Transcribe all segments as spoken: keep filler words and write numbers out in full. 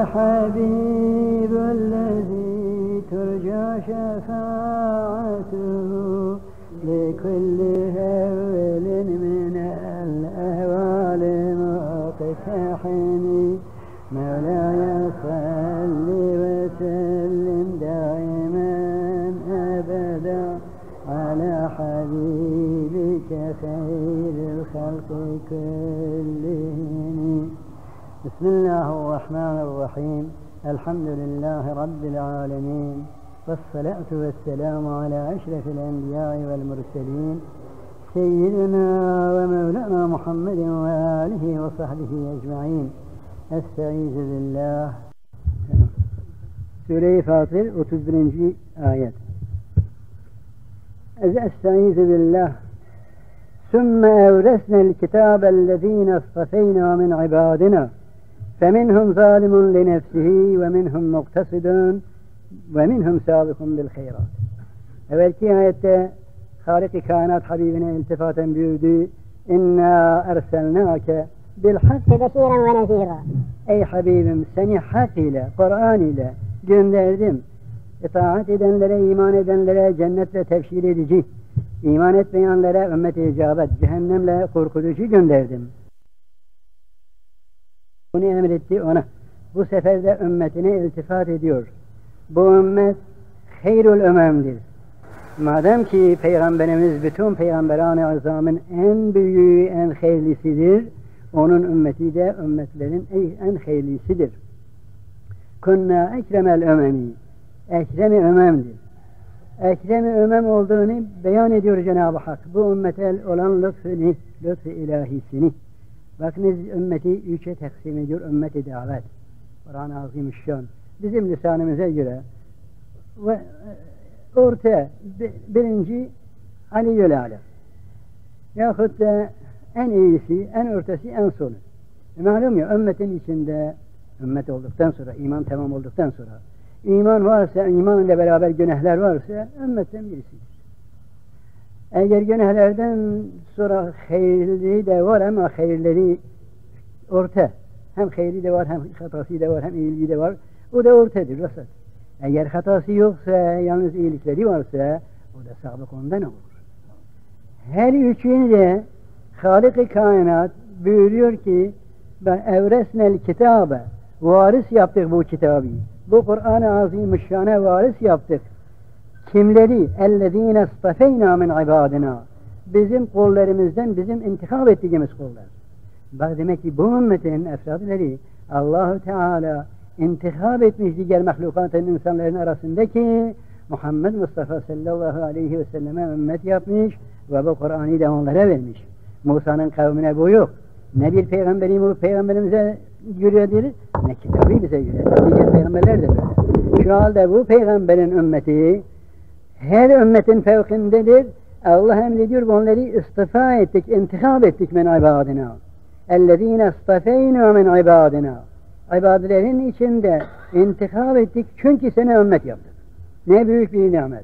الحبيب الذي ترجى شفاعته لكل هول من الأهوال مقتحم. مولاي صل وسلم دائما أبدا على حبيبك خير الخلق كلهم. بسم الله الرحمن الرحيم. الحمد لله رب العالمين، والصلاة والسلام على أشرف الأنبياء والمرسلين سيدنا ومولانا محمد وآله وصحبه أجمعين. Estaizu billah. Sure-i Fatır otuz birinci ayet. Estaizu billah. Sümme evresnel kitabellezine istafeyna min ibadina feminhum zalimun li nefsihi ve minhum muktasidun ve minhum sabikun bil hayrat. Evvelki ayette Halik-i Kainat Habibine iltifaten buyurdu. İnna erselnâke bil hakkı beşiren ve nezîra. Ey Habibim, seni hak ile, Kur'an ile gönderdim. İtaat edenlere, iman edenlere cennetle tebşir edici, iman etmeyenlere ümmet-i icabet, cehennemle korkutucu gönderdim. Bunu emretti ona. Bu sefer de ümmetine iltifat ediyor. Bu ümmet hayrul ümemdir. Madem ki Peygamberimiz bütün peygamberan-ı azamın en büyüğü, en hayırlisidir, onun ümmeti de ümmetlerin en hayırlisidir. Kunna ekremel ümemi, ekrem-i ümemdir. Ekrem-i ümem olduğunu beyan ediyor Cenab-ı Hak. Bu ümmete olan lütfünü, lütfü ilahisini. Bakınız, ümmeti üçe taksim ediyor, ümmeti davet. Kur'an-ı Azimüşşan. Bizim lisanımıza göre ve orta, birinci Aliyyül Alem. Yahut da en iyisi, en ortası, en sonu. E malum ya, ümmetin içinde, ümmet olduktan sonra, iman tamam olduktan sonra, iman varsa, iman ile beraber günahlar varsa, ümmetten birisidir. Eğer günahlardan sonra hayırlı de var ama hayırları orta. Hem hayırlı de var, hem hatası da var, hem iyiliği de var. O da ortadır, vasat. Eğer hatası yoksa, yalnız iyilikleri varsa, o da sabık ondan olur. Her üçünü de Halik-i Kainat buyuruyor ki evresnel kitabe, varis yaptık bu kitabı. Bu Kur'an-ı Azimüşşan'a varis yaptık. Kimleri? Ellezine istafeyna min ibadina. Bizim kullarımızdan bizim intikab ettiğimiz kullar. Bak demek ki bu ümmetin efradları Allah-u Teala intikab etmiş diğer mahlukatın, insanların arasındaki Muhammed Mustafa sallallahu aleyhi ve selleme ümmet yapmış ve bu Kur'an'ı da onlara vermiş. Musa'nın kavmine bu yok. Ne bir peygamberi bu peygamberimize göredir, ne kitabı bize göredir. Diğer peygamberler de böyle. Şu halde bu peygamberin ümmeti her ümmetin fevkindedir. Allah emrediyor, onları istifa ettik, intikab ettik min ibadina. Ellezine istafeyna min ibadina. İbadelerin içinde intikab ettik çünkü sana ümmet yaptık. Ne büyük bir nimet.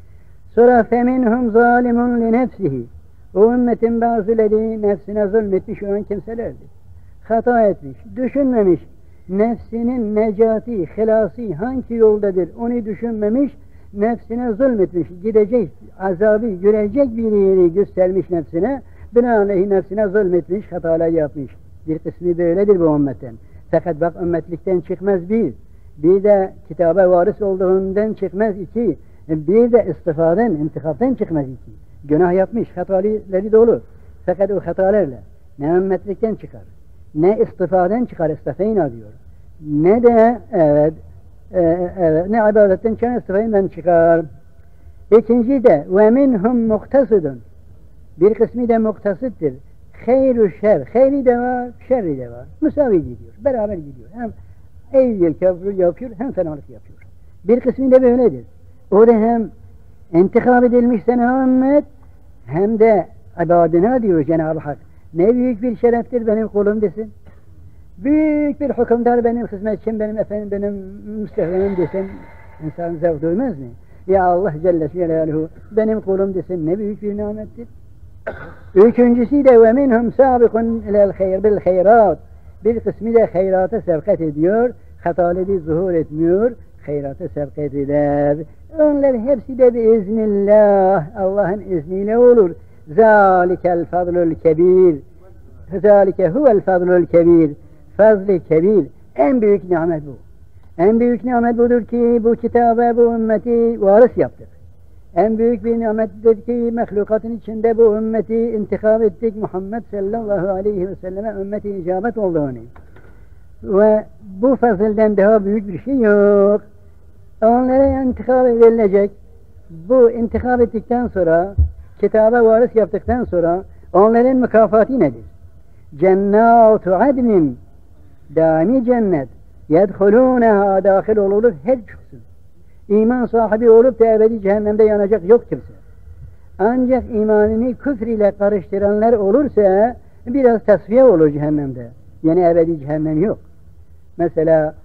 Sonra feminhum zalimun li nefsihi. O ümmetin bazıları nefsine zulmetmiş olan kimselerdir. Hata etmiş, düşünmemiş. Nefsinin necati, hilası hangi yoldadır onu düşünmemiş. Nefsine zulmetmiş, gidecek, azabı görecek bir yeri göstermiş nefsine. Binaenaleyh nefsine zulmetmiş, hatalar yapmış. Bir kısmı böyledir bu ümmetten. Fakat bak, ümmetlikten çıkmaz bir. Bir de kitaba varis olduğundan çıkmaz iki. Bir de istifadan, intikaptan çıkmaz iki. Günah yapmış, hataları da olur. Fakat o hatalarla ne ümmetlikten çıkar, ne istifadan çıkar, istifayna diyor. Ne de evet, e, evet ne ibadetten çıkar, istifayından çıkar. İkinci de ve minhum muktasidun. Bir kısmı da muktasittir. Hayru şer, hayri de var, şerri de var. Müsavi gidiyor, beraber gidiyor. Hem iyilik yapıyor, hem fenalık yapıyor. Bir kısmı da böyledir. O da hem intikab edilmiş sana ümmet, hem de ibadına diyor Cenab-ı Hak. Ne büyük bir şereftir benim kulum desin. Büyük bir hükümdar benim hizmetçim, benim efendim, benim müstehvenim desin. İnsan zevk duymaz mı? Ya Allah Celle Celaluhu benim kulum desin, ne büyük bir nimettir. Üçüncüsü de ve minhum sabikun ilel hayr bil hayrat. Bir kısmı da hayrata sevkat ediyor. hataları zuhur etmiyor, hayrata sevk ediler. Onlar hepsi de biiznillah, Allah'ın izniyle olur. Zalikel fadlul kebir. Zalike huvel fadlul kebir. Fazl-ı kebir. En büyük nimet bu. En büyük nimet budur ki bu kitaba, bu ümmeti varis yaptık. En büyük bir nimettir ki mahlukatın içinde bu ümmeti intikab ettik. Muhammed sallallahu aleyhi ve selleme ümmeti icabet olduğunu. Ve bu fazilden daha büyük bir şey yok. Onlara intikab edilecek. Bu intikab ettikten sonra, kitaba varis yaptıktan sonra onların mükafatı nedir? Cennâtu adnin, daimi cennet. Yedhulûneha, dâhil olur her çıksın. İman sahibi olup da ebedi cehennemde yanacak yok kimse. Ancak imanını küfür ile karıştıranlar olursa biraz tasfiye olur cehennemde. Yani ebedi cehennem yok. Mesela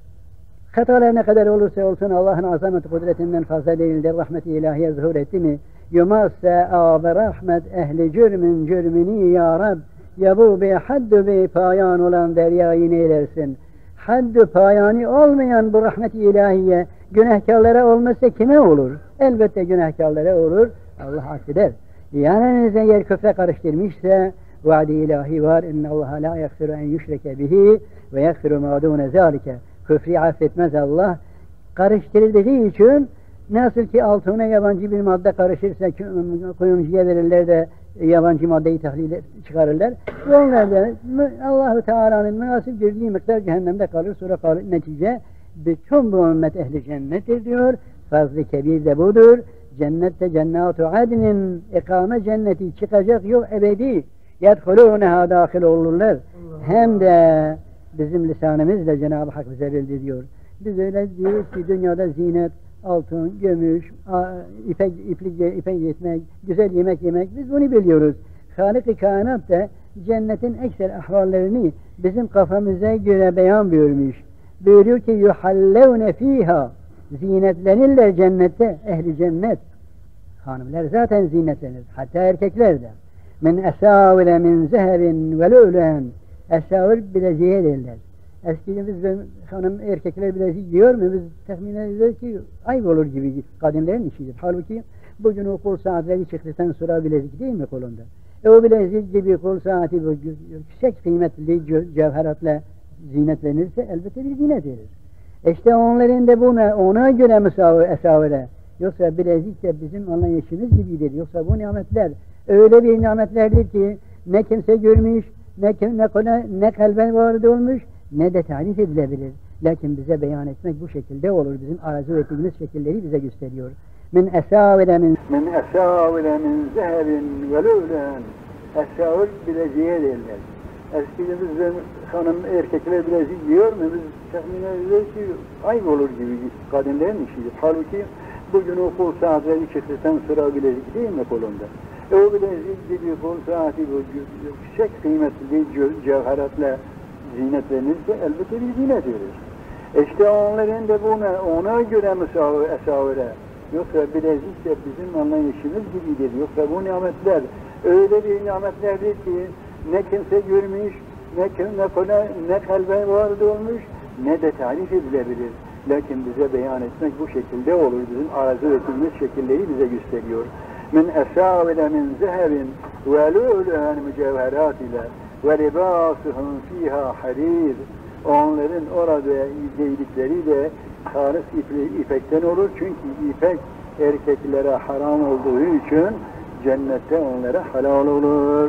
hatalar ne kadar olursa olsun Allah'ın azamet kudretinden fazla değildir. Rahmet-i ilahiye zuhur etti mi? Yumassa âbe rahmet ehli cürmün cürmini ya Rab. Ya bu bir haddu bir payan olan deryayı neylersin? Haddu payani olmayan bu rahmet-i ilahiye günahkarlara olmazsa kime olur? Elbette günahkarlara olur. Allah affeder. Yanınıza yer küfre karıştırmışsa vaadi ilahi var. İnne Allah la yaghfiru en yushreke bihi ve yaghfiru ma dune zalike. Küfrü affetmez Allah. Karıştırıldığı için nasıl ki altına yabancı bir madde karışırsa kuyumcuya verirler de yabancı maddeyi tahlil çıkarırlar. Onlar da Allah-u Teala'nın münasip girdiği miktar cehennemde kalır. Sonra kalır. Netice bütün bu ümmet ehli cennettir diyor. Fazl-ı kebir de budur. Cennette cennatu adnin, ikame cenneti çıkacak yok ebedi. Yedhulûneha, dâhil olurlar. Hem de bizim lisanımızla Cenab-ı Hak bize bildiriyor. Biz öyle diyoruz ki dünyada zinet, altın, gümüş, ipek, iplik, ipek yetmek, güzel yemek yemek, biz bunu biliyoruz. Hâlik-i kainat da cennetin ekser ahvallerini bizim kafamıza göre beyan buyurmuş. Buyuruyor ki yuhallevne fiha, zinetlenirler cennette, ehli cennet. Hanımlar zaten zinetlenir, hatta erkekler de. Min esâvile min zehebin ve lü'len, esâvil bileziğe derler. Eskiden biz hanım erkekler bilezik giyiyor mu? Biz tahmin ediyoruz ki ayıp olur gibi kadınların işidir. Halbuki bugün o kol saatleri çıktıktan sonra bilezik değil mi kolunda? E o bilezik gibi kol saati bu yüksek kıymetli cevheratla zinetlenirse elbette bir zinet verir. İşte onların da buna, ona göre müsavi esavire. Yoksa bilezik de bizim anlayışımız gibidir. Yoksa bu nimetler öyle bir nimetlerdir ki ne kimse görmüş, ne ne, ne, ne kalben vardı olmuş, ne de tarif edilebilir. Lakin bize beyan etmek bu şekilde olur. Bizim arzu ettiğimiz şekilleri bize gösteriyor. Min esavire min min esavire min zehebin ve lü'len, esavir bileziğe derler. Eskiden biz hanım erkekler bilezik giyiyor mu? Biz tahmin ediyoruz ki ayıp olur gibi kadınların işidir. Halbuki bugün o kol saatleri çıktıktan sonra bilezik değil mi kolunda? E o bilezik gibi kol saati bu yüksek kıymetli cevheratla zinetlenirse elbette bir zinet verir. İşte onların da buna, ona göre müsavi esavire. Yoksa bilezik de bizim anlayışımız gibidir. Yoksa bu nimetler öyle bir nimetlerdir ki ne kimse görmüş, ne ne, ne kalbe vardı olmuş, ne de tarif edilebilir. Lakin bize beyan etmek bu şekilde olur. Bizim arzu ettiğimiz şekilleri bize gösteriyor. Min esâvile min zehebin ve lü'len mücevherat ile ve libâsuhum fîhâ harir. Onların orada giydikleri de halis ipekten olur. Çünkü ipek erkeklere haram olduğu için cennette onlara halal olur.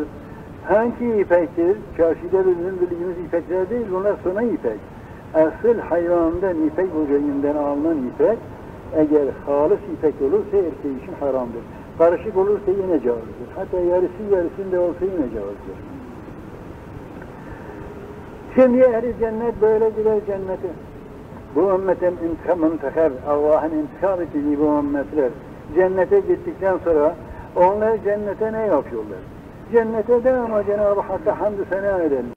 Hangi ipektir? Çarşıda bizim bildiğimiz ipekler değil, bunlar sona ipek. Asıl hayvandan ipek böceğinden alınan ipek, eğer halis ipek olursa erkeği için haramdır. Karışık olursa yine caizdir. Hatta yarısı yarısında olsa yine caizdir. Şimdi ehli cennet böyle gider cennete. Bu ümmetin intikam, Allah'ın intikam ettiği bu ümmetler cennete gittikten sonra onlar cennete ne yapıyorlar? Cennete de ama Cenab-ı Hakk'a hamdü sena ederler.